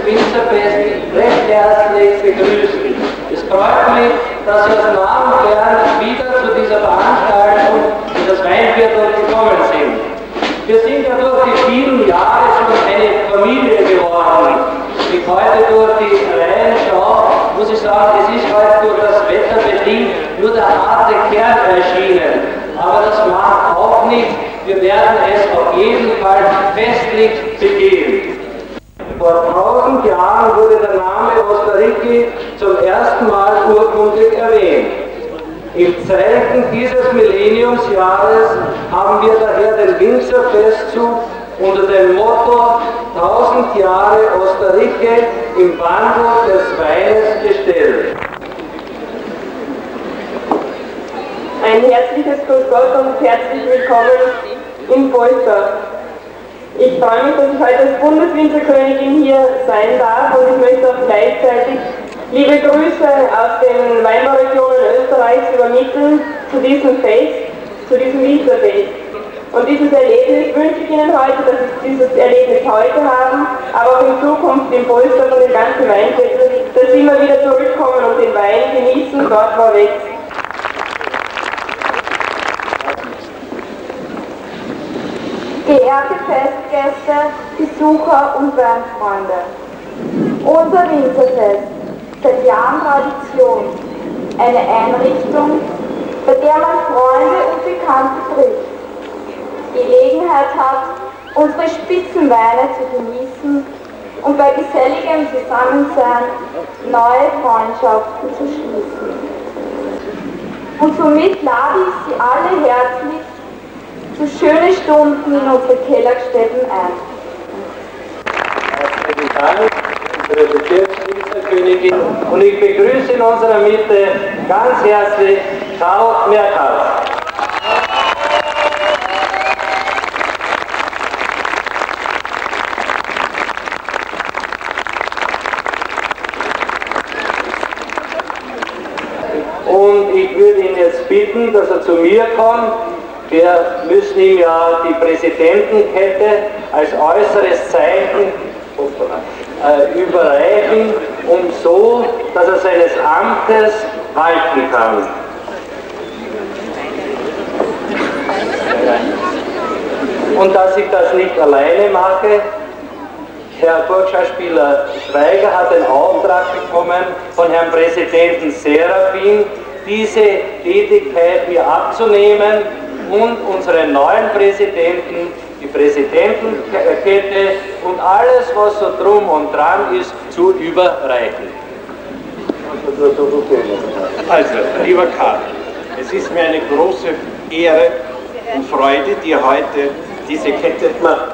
Winzerfest recht herzlich begrüßen. Es freut mich, dass Sie aus nahem Fern wieder zu dieser Veranstaltung in das Weinviertel gekommen sind. Wir sind ja durch die vielen Jahre schon eine Familie geworden. Ich heute durch die Reihen schaue, muss ich sagen, es ist heute durch das Wetter bedingt nur der harte Kern erschienen. Aber das macht auch nichts. Wir werden es auf jeden Fall festlich begehen. Vor 1000 Jahren wurde der Name Osterrichi zum ersten Mal urkundlich erwähnt. Im Zeichen dieses Millenniumsjahres haben wir daher den Winzerfestzug unter dem Motto 1000 Jahre Osterrichi im Wandel des Weines gestellt. Ein herzliches Grüß Gott und herzlich willkommen in Polter. Ich freue mich, dass ich heute als Bundeswinzerkönigin hier sein darf und ich möchte auch gleichzeitig liebe Grüße aus den Weinbauregionen Österreichs übermitteln zu diesem Fest, zu diesem Winzerfest. Und dieses Erlebnis wünsche ich Ihnen heute, dass Sie dieses Erlebnis heute haben, aber auch in Zukunft im Polster und im ganzen Weinviertel, dass Sie immer wieder zurückkommen und den Wein genießen, dort wo er wächst. Geehrte Festgäste, Besucher und Weinfreunde, unser Winzerfest, seit Jahren Tradition, eine Einrichtung, bei der man Freunde und Bekannte trifft, Gelegenheit hat, unsere Spitzenweine zu genießen und bei geselligem Zusammensein neue Freundschaften zu schließen. Und somit lade ich Sie alle herzlich zu schönen Stunden in unsere Kellergstätten ein. Herzlichen Dank, unsere Bezirkswinzerkönigin. Und ich begrüße in unserer Mitte ganz herzlich Karl Merkals. Und ich würde ihn jetzt bitten, dass er zu mir kommt. Wir müssen ihm ja die Präsidentenkette als äußeres Zeichen überreichen, so, dass er seines Amtes walten kann. Und dass ich das nicht alleine mache, Herr Burgschauspieler Schweiger hat den Auftrag bekommen von Herrn Präsidenten Serafin, diese Tätigkeit mir abzunehmen und unseren neuen Präsidenten, die Präsidentenkette und alles, was so drum und dran ist, zu überreichen. Also, lieber Karl, es ist mir eine große Ehre und Freude, dir heute diese Kette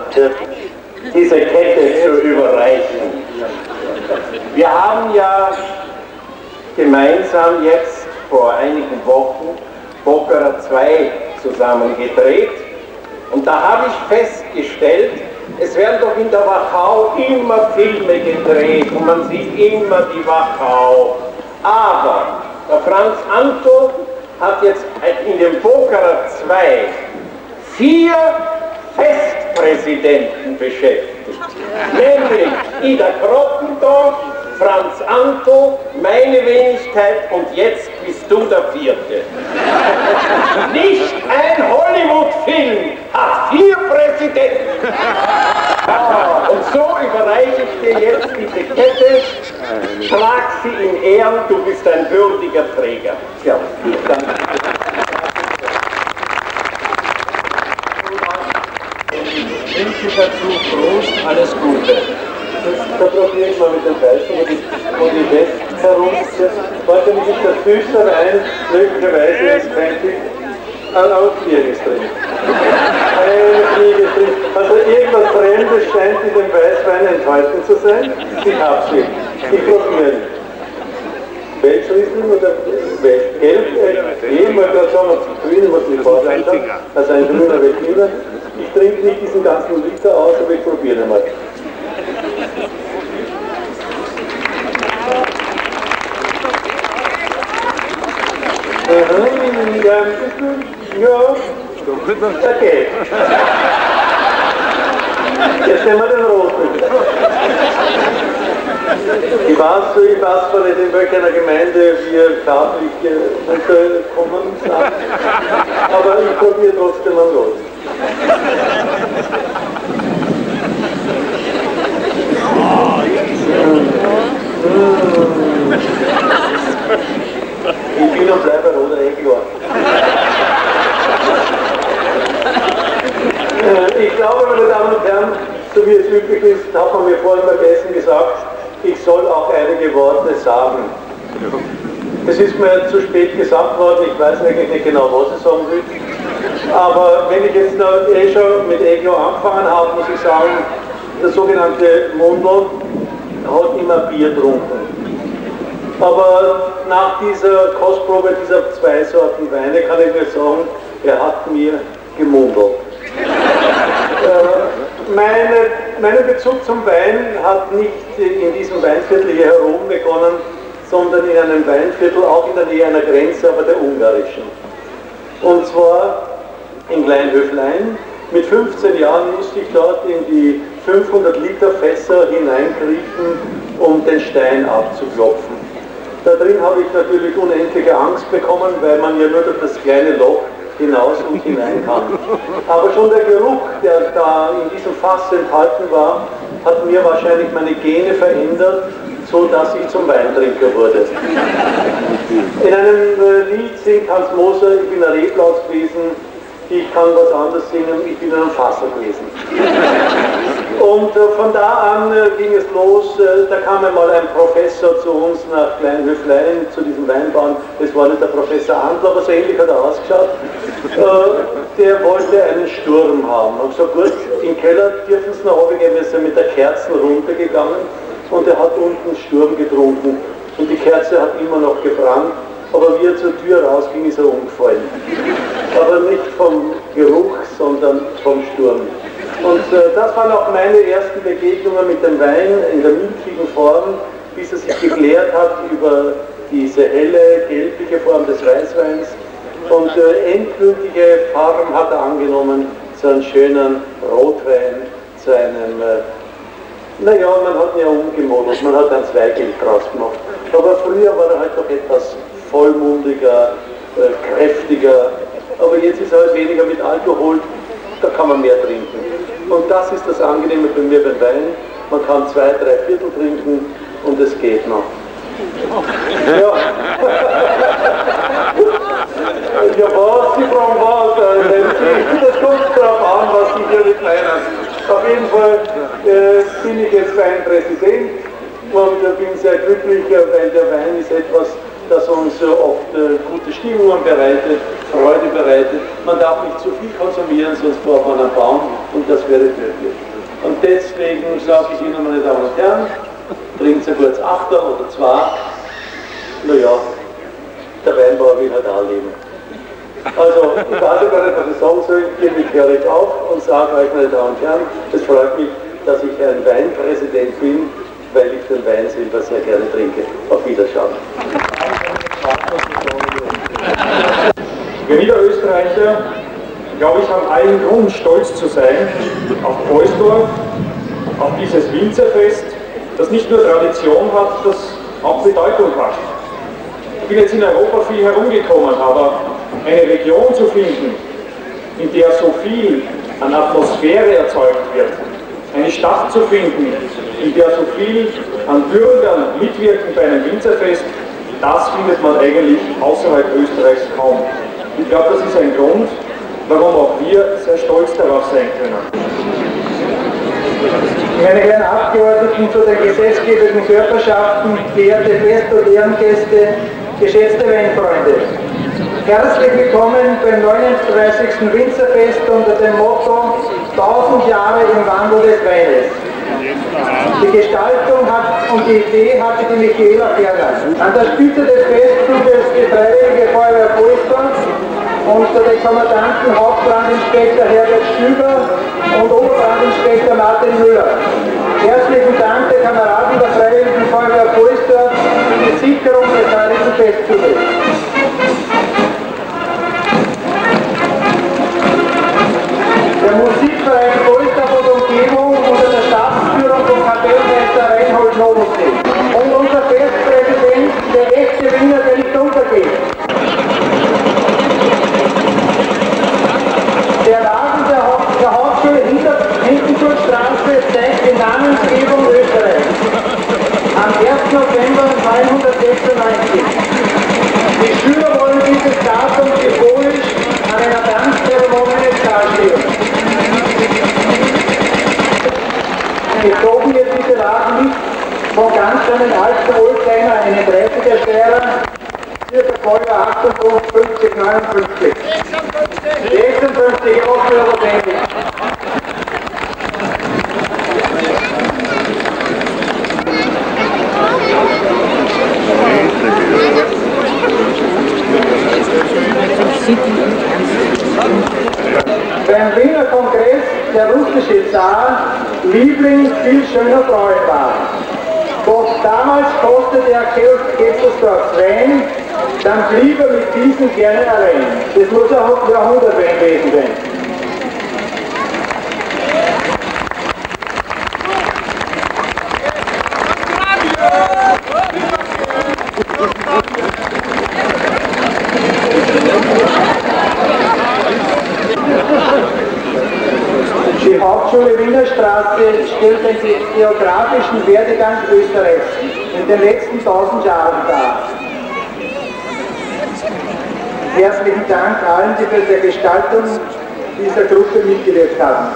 zu überreichen. Wir haben ja gemeinsam jetzt vor einigen Wochen Bockerer 2 zusammen gedreht und da habe ich festgestellt, es werden doch in der Wachau immer Filme gedreht und man sieht immer die Wachau. Aber der Franz Anto hat jetzt in dem Bockerer 2 4 Festpräsidenten beschäftigt. Nämlich Ida Kroppendorf, Franz Anto, meine Wenigkeit und jetzt bist du der 4. Nicht ein Hollywood-Film hat 4 Präsidenten. Und so überreiche ich dir jetzt diese Kette, schlag sie in Ehren, du bist ein würdiger Träger. Ja, danke. Ich wünsche dazu Prost, alles Gute. Da probiere ich mal mit den Weißen, wo die West herumzieht. Warte, nicht der süße Wein, möglicherweise ist ein Ausflieges drin. Eine Fliege drin. Also irgendwas Fremdes scheint in dem Weißwein enthalten zu sein. Ich habe sie. Ich probiere ihn. Welschriesling oder Gelb? Eben, weil da haben wir zu grün, was die Farbe anschaut. Also ein grüner Veltliner. Ich trinke nicht diesen ganzen Liter aus, aber ich probiere ihn mal. Ja, okay. Jetzt nehmen wir den roten. Ich weiß zwar nicht, in welcher Gemeinde wir staatlich unterkommen sind, aber ich probiere trotzdem mal los. Ich bin und bleibe Roder, klar. Ich glaube, meine Damen und Herren, so wie es üblich ist, hat man mir vorhin beim Essen gesagt, ich soll auch einige Worte sagen. Es ist mir zu spät gesagt worden, ich weiß eigentlich nicht genau, was ich sagen will. Aber wenn ich jetzt noch schon mit Eglo angefangen habe, muss ich sagen, der sogenannte Mundl hat immer Bier getrunken. Aber nach dieser Kostprobe dieser zwei Sorten Weine kann ich mir sagen, er hat mir gemundelt. Mein Bezug zum Wein hat nicht in diesem Weinviertel hier herum begonnen, sondern in einem Weinviertel auch in der Nähe einer Grenze, aber der ungarischen. Und zwar in Kleinhöflein. Mit 15 Jahren musste ich dort in die 500 Liter Fässer hineinkriechen, um den Stein abzuklopfen. Da drin habe ich natürlich unendliche Angst bekommen, weil man ja nur durch das kleine Loch hinaus und hinein kann. Aber schon der Geruch, der da in diesem Fass enthalten war, hat mir wahrscheinlich meine Gene verändert, so dass ich zum Weintrinker wurde. In einem Lied singt Hans Moser, ich bin ein Reblaus gewesen, ich kann was anderes singen, ich bin ein Fasser gewesen. Und von da an ging es los, da kam einmal ein Professor zu uns nach Kleinhöflein, zu diesem Weinbauern, das war nicht der Professor Andl, aber so ähnlich hat er ausgeschaut, der wollte einen Sturm haben. Und so gut, im Keller dürfen sie noch runtergehen, wir sind mit der Kerze runtergegangen und er hat unten Sturm getrunken und die Kerze hat immer noch gebrannt, aber wie er zur Tür rausging, ist er umgefallen. Aber nicht vom Geruch, sondern vom Sturm. Und das waren auch meine ersten Begegnungen mit dem Wein in der milchigen Form, bis er sich geklärt hat über diese helle, gelbliche Form des Weißweins. Und endgültige Farben hat er angenommen zu einem schönen Rotwein, zu einem, naja, man hat ihn ja umgemodelt, man hat ein Zweigelt draus gemacht. Aber früher war er halt doch etwas vollmundiger, kräftiger, aber jetzt ist er halt weniger mit Alkohol, da kann man mehr trinken. Und das ist das Angenehme bei mir beim Wein, man kann 2, 3 Viertel trinken und es geht noch. Ja. Ja, was? Sie fragen was? Das kommt darauf an, was Sie hier mit meinen. Auf jeden Fall bin ich jetzt Weinpräsident und bin sehr glücklich, weil der Wein ist etwas, das uns oft gute Stimmungen bereitet, Freude bereitet. Man darf nicht zu viel konsumieren, sonst braucht man einen Baum und das wäre tödlich. Und deswegen sage ich Ihnen, meine Damen und Herren, trinkt ein gutes Achter oder 2. Naja, der Weinbauer will halt auch leben. Also, ich weiß gar nicht, was ich sagen soll, ich gebe mich herrlich auf und sage euch, meine Damen und Herren, es freut mich, dass ich ein Weinpräsident bin, weil ich den Wein selber sehr gerne trinke. Auf Wiederschauen. Wir Niederösterreicher, glaube ich, haben allen Grund, stolz zu sein auf Poisdorf, auf dieses Winzerfest, das nicht nur Tradition hat, das auch Bedeutung hat. Ich bin jetzt in Europa viel herumgekommen, aber eine Region zu finden, in der so viel an Atmosphäre erzeugt wird, eine Stadt zu finden, in der so viel an Bürgern mitwirken bei einem Winzerfest, das findet man eigentlich außerhalb Österreichs kaum. Ich glaube, das ist ein Grund, warum auch wir sehr stolz darauf sein können. Meine Herren Abgeordneten zu den gesetzgebenden Körperschaften, geehrte Fest- und Ehrengäste, geschätzte Weinfreunde. Herzlich willkommen beim 39. Winzerfest unter dem Motto 1000 Jahre im Wandel des Weines. Die Gestaltung und die Idee hatte die Michaela Ferner. An der Spitze des Festzuges die Freiwillige Feuerwehr Poisdorf unter den Kommandanten Hauptbrandinspektor Herbert Stüber und Oberbrandinspektor Martin Müller. Herzlichen Dank der Kameraden der Freiwilligen Feuerwehr Poisdorf für die Sicherung des heutigen Festzuges. Der Musikverein Poisdorf und Umgebung unter der Staatsführung von Kapellmeister Reinhold Nobelsee. eine 30er Schwerer, circa Feuer 58, 59. 56, auch wieder notwendig. Beim Wiener Kongress der russische Zar Liebling viel schöner Brautpaar. Doch damals kostete er Gettelsdorf Wein, dann blieb er mit diesem gerne allein. Das muss ein Jahrhundertwein gewesen sein. Die Hauptschule Wiener Straße stellt den geografischen Werdegang Österreichs in den letzten 1000 Jahren dar. Herzlichen Dank allen, die bei der Gestaltung dieser Gruppe mitgewirkt haben.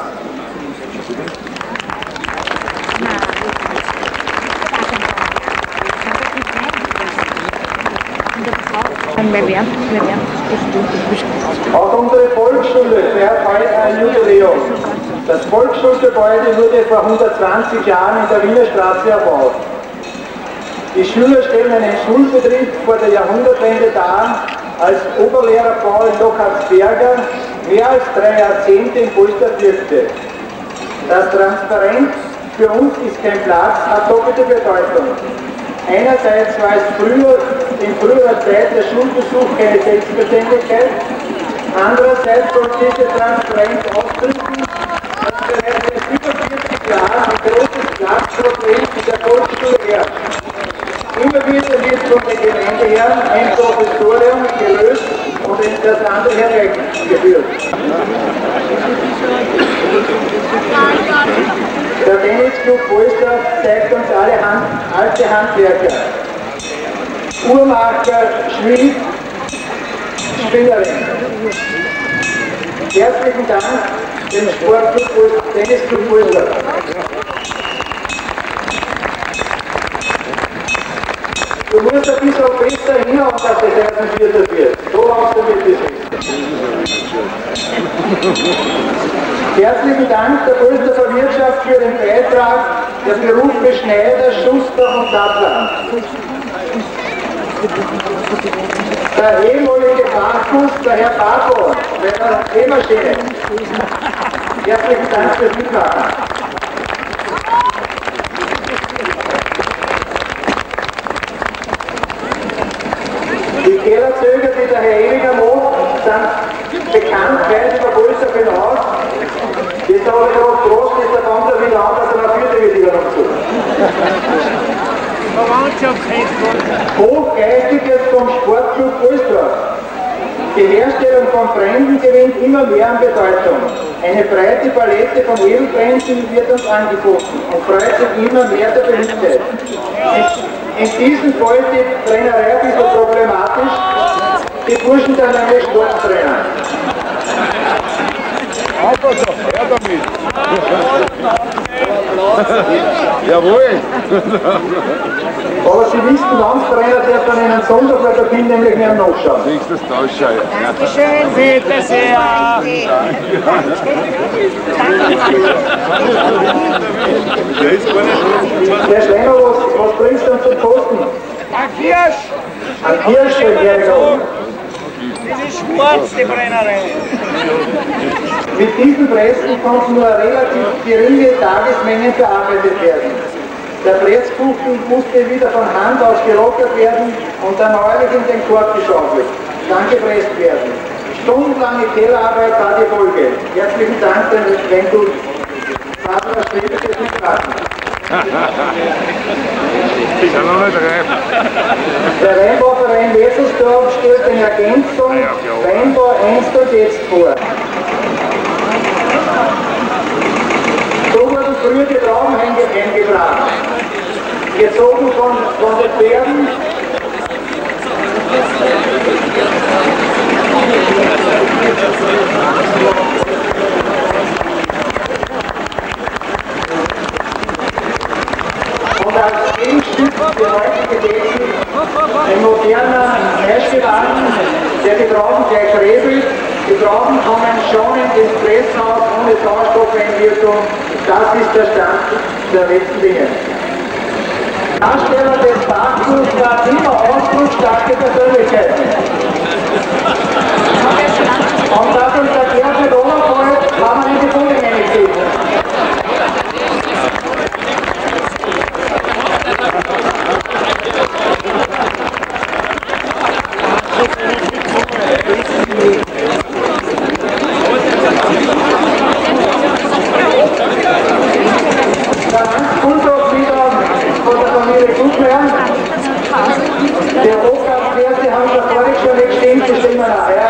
Auch unsere Volksschule feiert heute ein Jubiläum. Das Volksschulgebäude wurde vor 120 Jahren in der Wiener Straße erbaut. Die Schüler stellen einen Schulbetrieb vor der Jahrhundertwende dar, als Oberlehrer Paul Lochatzberger mehr als 3 Jahrzehnte in Polster wirkte. Das Transparent für uns ist kein Platz hat doppelte Bedeutung. Einerseits war es in früherer Zeit der Schulbesuch keine Selbstverständlichkeit, andererseits soll diese Transparenz ausdrücken, dass bereits seit über 40 Jahren ein großes Platzproblem in der Volksschule herrscht. Immer wieder wird von den Gemeindeherren ein Professorium gelöst und das andere hereingeführt. Der Tennisclub Polster zeigt uns alle alte Handwerker. Uhrmacher, Schmied, Spinnerin. Herzlichen Dank dem Sportclub Tennisclub Polster. Du musst ein bisschen besser hinhauen, dass das erst ein Vierter wird. So machst du mit das. Herzlichen Dank der Polster Wirtschaft für den Beitrag der Berufe Schneider, Schuster und Sattler. Der ehemalige Markus, der Herr Barbo, bei der Drehmaschine. Herzlichen Dank fürs Mitmachen. Die Kellerzöger, die der Herr Ewiger macht, sind bekannt weit über Polster hinaus. Jetzt habe ich aber groß, jetzt der Band wieder an, dass er noch vierte wird wieder noch zu. Hochgeistiges vom Sportclub Polsdorf. Die Herstellung von Bränden gewinnt immer mehr an Bedeutung. Eine breite Palette von Edelbränden wird uns angeboten und freut sich immer mehr der Beliebtheit. In diesem Fall die Trainerei ein bisschen problematisch. Die Burschen sind nämlich Sporttrainer. Her damit! Jawohl! Aber Sie wissen, Landstrainer darf dann einen Sonntag, weil da bin nämlich mehr nachschauen. Nächstes Tauschschein. Dankeschön. Bitte sehr. Der Schleimer, was bringst du denn zum Kosten? Ein Kirsch. Ein Kirsch, der Das ist schwarz, die Brennerei. Mit diesen Pressen konnten nur relativ geringe Tagesmengen verarbeitet werden. Der Blätzkuchen musste wieder von Hand aus gelockert werden und dann neulich in den Korb geschaufelt, dann gepresst werden. Stundenlange Kellerarbeit war die Folge. Herzlichen Dank, wenn du Vater Schwede für dich warten. Ich kann noch nicht rein. Der Weinbauverein Wesselsdorf stellt eine Ergänzung Weinbau einst und jetzt vor. So wurden früher die Trauben eingebracht, gezogen von den Pferden. Und als Gegenstück für heutige Technik Gewässerhaus ohne Sauerstoffeinwirkung. Das ist der Stand der letzten Dinge. Darsteller des Parkurs waren immer ausdrucksstarke Persönlichkeiten. Und dass uns der Gerhard Oberfeld haben wir nicht gefunden, nämlich der Hochgastwerte haben wir vorhin schon gestimmt, das sind wir nachher.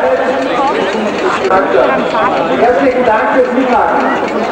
Herzlichen Dank fürs Mitmachen.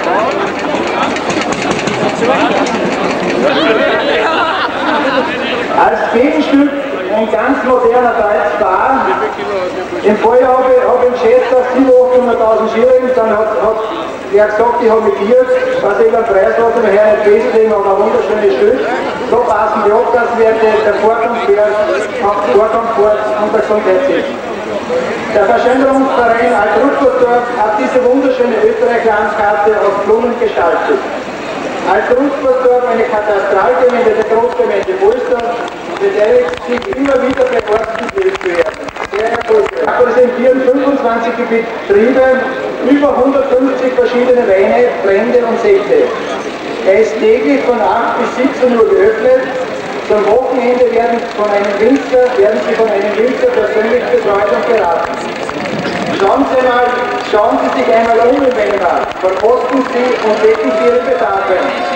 Als Gegenstück ein ganz moderner Deutsch Bar. Im Vorjahr habe ich geschätzt auf 700.000 Schilling, dann hat er gesagt, ich habe mit dir, was ich beim Preis lasse, wir hören nicht festlegen, aber ein wunderschönes Stück. So passen die Abgaswerte, der Vorkomfort und der Gesundheitssitz. Der Verschönerungsverein Alt-Rupperdorf hat diese wunderschöne Österreich-Landkarte aus Blumen gestaltet. Alt-Rupperdorf, eine Katastralgemeinde der Großgemeinde Polster, beteiligt sich immer wieder bei Ortsbetriebsbewerben. Sehr erfolgreich. Wir präsentieren 25 Betriebe, über 150 verschiedene Weine, Brände und Säfte. Er ist täglich von 8 bis 17 Uhr geöffnet. Zum Wochenende werden Sie von einem Winzer persönlich betreut und beraten. Schauen Sie sich einmal um im Weinmarkt, verkosten Sie und decken Sie Ihre Bedarfe.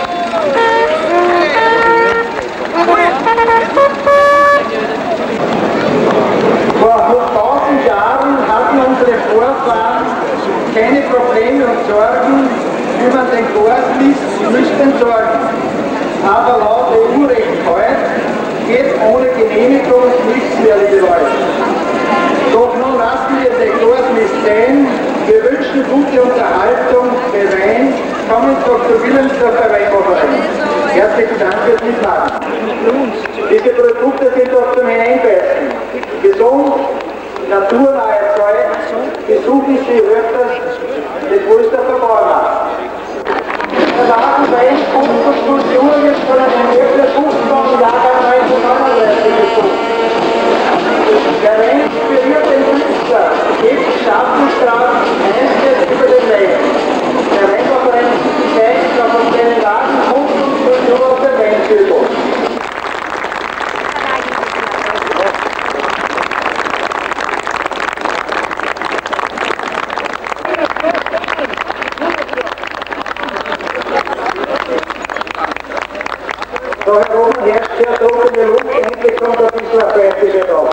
Vor 1000 Jahren hatten unsere Vorfahren keine Probleme und Sorgen, wie man den Gorsmist nicht entsorgen. Aber laut EU-Recht heute geht ohne Genehmigung nichts mehr, liebe Leute. Doch nun lassen wir den Gorsmist sein. Wir wünschen gute Unterhaltung bei Wein. Kommen Sie doch zu Willensdorfer Weinbauverein. Herzlichen Dank fürs Mitmachen. Diese Produkte sind doch zum Hineinbeißen. Gesund, naturnahe Zeug, besuchen Sie öfters den Polsterfer Bauernmarkt. Der Datenwein kommt zur Kultur jetzt von einem Öffner 15. Jahrgang 1939 gesucht. Der Wein berührt den Künstler, hebt die Staatenstraßen, einstellt über den Wein. Der Weinbauverein zeigt auf seinen Laden Kunst und Kultur auf der Weinzügel. So, Herr oben herrscht sehr trockene Luft, endlich kommt ein bisschen eine fleischige drauf.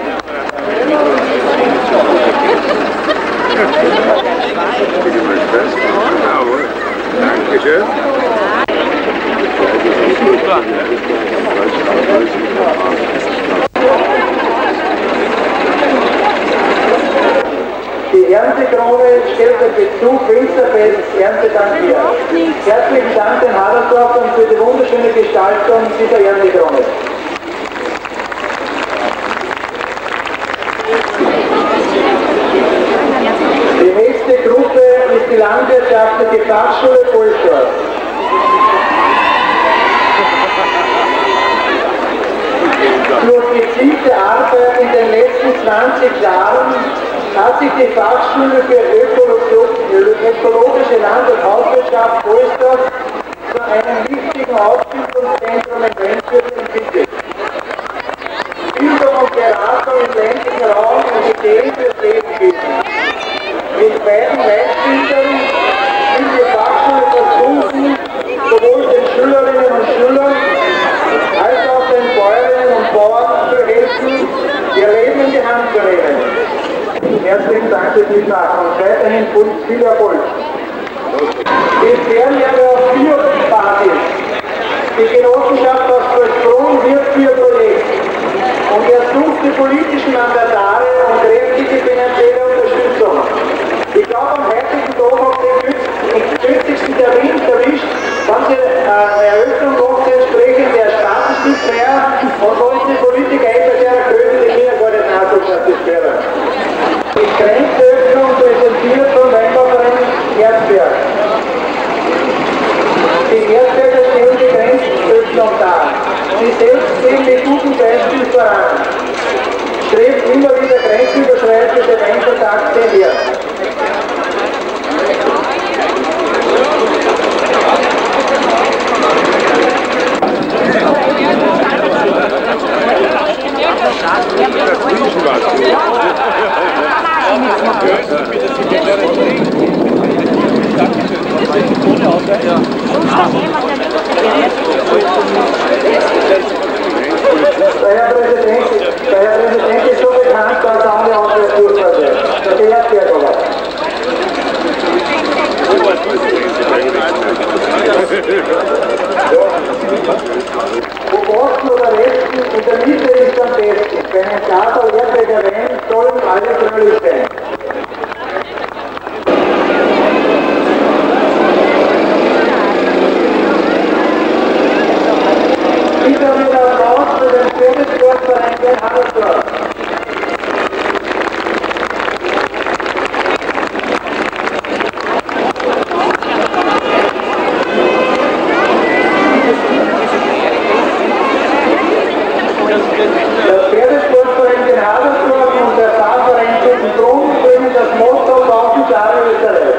Dankeschön. Die Erntekrone stellt den Bezug Winzerfest Erntedank her. Herzlichen Dank den Hadersdorf und für die wunderschöne Gestaltung dieser Erntekrone. Die nächste Gruppe ist die landwirtschaftliche Fachschule Polsdorf. Durch gezielte Arbeit in den letzten 20 Jahren hat sich die Fachschule für ökologische Land- und Hauswirtschaft Polsdorf zu einem wichtigen Ausbildungszentrum in Landwirtschaft entwickelt. Bildung und Beratung im ländlichen Raum und Ideen fürs Leben geben. Mit beiden Leitbildern will die Fachschule versuchen, sowohl den Schülerinnen und Schülern als auch den Bäuerinnen und Bauern zu helfen, ihr Leben in die Hand zu nehmen. Herzlichen Dank fürs Mitmachen und weiterhin viel Erfolg. Wir Fernlehrer auf Biobasis. Die Genossenschaft aus Vollsprung wirbt für ihr Projekt und ersucht die politischen Mandatare und kräftige finanzielle Unterstützung. Ich glaube, am heutigen Tag habt ihr den günstigsten Termin erwischt, wenn Sie eine Eröffnung macht, entsprechend der Staatenstückfeier und wo ist die Politik einfach der König, die Kinder gar nicht nachgucken, das wäre. Die Grenzöffnung präsentiert vom Weinbauverein Erzberg. Die Erzberger stellen die Grenzöffnung dar. Sie selbst gehen mit gutem Beispiel voran. Strebt immer wieder grenzüberschreitende Weinkontakte her. Der Herr Präsident ist so bekannt, dass er alle andere durchfährt. Der Erzberg aber. Wo Osten oder Westen, in der Mitte ist am besten. Bei einem Glas Erzberger Wein sollen alle fröhlich sein. Bitte mit Applaus für den Bundessportverein in Hannersdorf. Der Pferdesportverein in Hannersdorf und der Fahrverein Sittenbrunn bringen das Motto 1000 Jahre Österreich.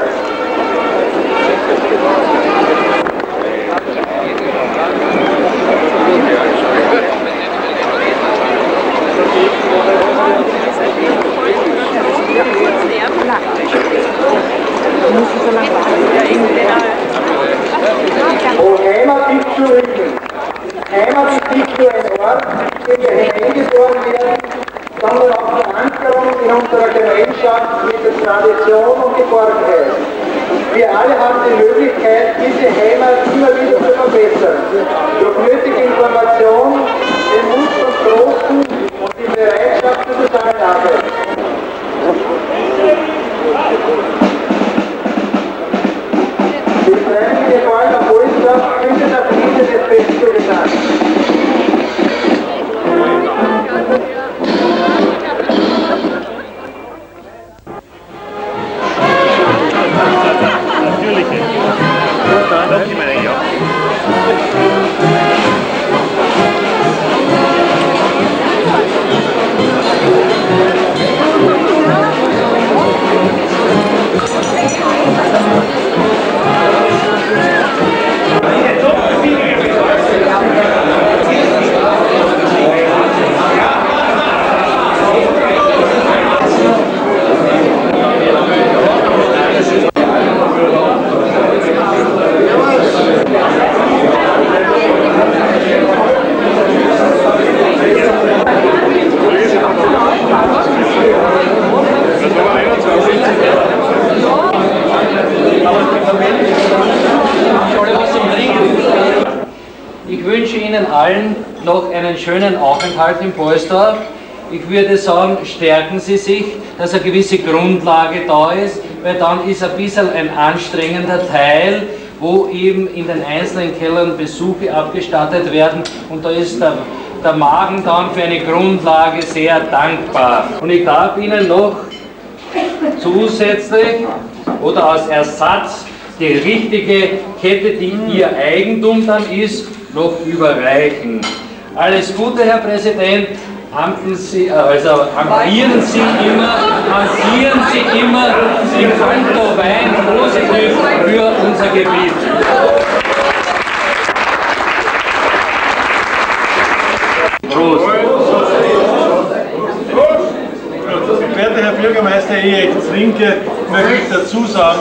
Oh, Heimat ist zu rücken. Heimat ist nicht nur ein Ort, in den wir hineingeboren werden, sondern auch die Ankerung in unserer Gemeinschaft mit der Tradition und Geborgenheit. Wir alle haben die Möglichkeit, diese Heimat immer wieder zu verbessern. Durch nötige Information, den Mut zum Großen und die Bereitschaft zur Zusammenarbeit. Die freiwillige Wahl der Polster findet der Friede des Besten zugesagt. Natürlich. Da kommt die Meinung, ja. Ich wünsche Ihnen allen noch einen schönen Aufenthalt in Polsdorf. Ich würde sagen, stärken Sie sich, dass eine gewisse Grundlage da ist, weil dann ist ein bisschen ein anstrengender Teil, wo eben in den einzelnen Kellern Besuche abgestattet werden und da ist der Magen dann für eine Grundlage sehr dankbar. Und ich darf Ihnen noch zusätzlich oder als Ersatz die richtige Kette, die Ihr Eigentum dann ist, noch überreichen. Alles Gute, Herr Präsident. Amtieren Sie immer im Punkto Wein positiv für unser Gebiet. Prost. Werter Herr Bürgermeister, ehe ich trinke, möchte ich dazu sagen,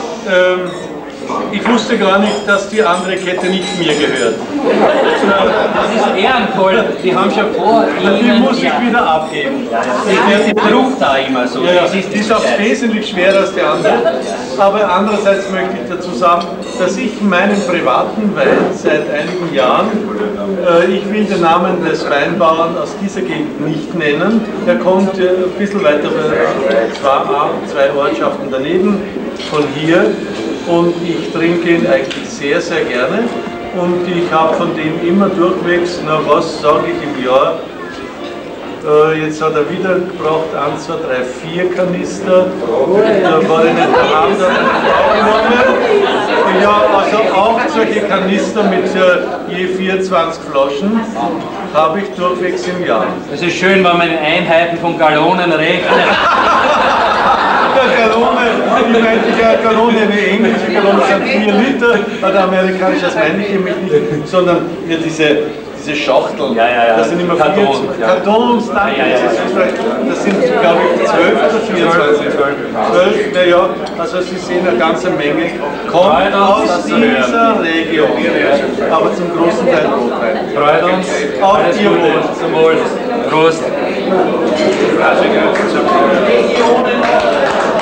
ich wusste gar nicht, dass die andere Kette nicht mir gehört. Das ist ehrenvoll. Die haben schon vor Ihnen... Die muss ich wieder abgeben. Die druckt da immer so. Ja, die ist auch wesentlich schwerer als die andere. Aber andererseits möchte ich dazu sagen, dass ich meinen privaten Wein seit einigen Jahren, ich will den Namen des Weinbauern aus dieser Gegend nicht nennen. Er kommt ein bisschen weiter, zwei Ortschaften daneben von hier. Und ich trinke ihn eigentlich sehr, sehr gerne. Und ich habe von dem immer durchwegs, na was sage ich im Jahr, Jetzt hat er wieder gebraucht 1, 2, 3, 4 Kanister. Da war ich nicht daheim, da hat er genommen. Ja, also auch solche Kanister mit je 24 Flaschen habe ich durchwegs im Jahr. Es ist schön, wenn man in Einheiten von Gallonen rechnet. Gallone, ich meine, die Gallone, eine englische Gallone sind 4 Liter, der amerikanische, das meine ich nämlich nicht, sondern ja, diese Schachteln, das sind immer Kartons, danke, das sind, glaube ich, 12 oder 24, 12, naja, also Sie sehen eine ganze Menge, kommt aus dieser Region, aber zum großen Teil Rotwein. Freut uns, Auf Ihr Wohl. Zum Wohl. Prost. Regionen